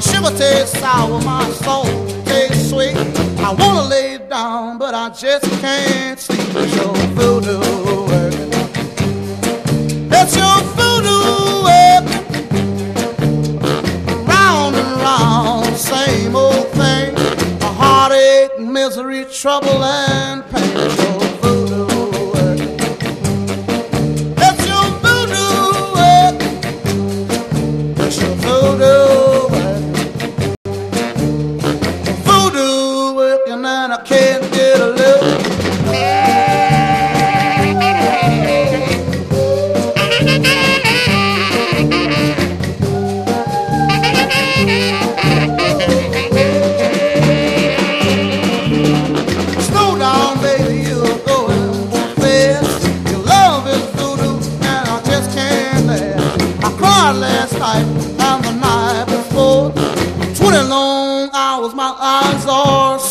sugar tastes sour, my soul tastes sweet. I wanna lay down, but I just can't sleep. It's your voodoo working. It's your voodoo working. Round and round, same old thing. A heartache, misery, trouble, and pain. It's your voodoo working. It's your voodoo working. It's your voodoo. And I can't get a look. Slow down, baby, you're going too fast. Your love is voodoo, and I just can't last. I cried last night and the night before. 20 long hours, my eyes are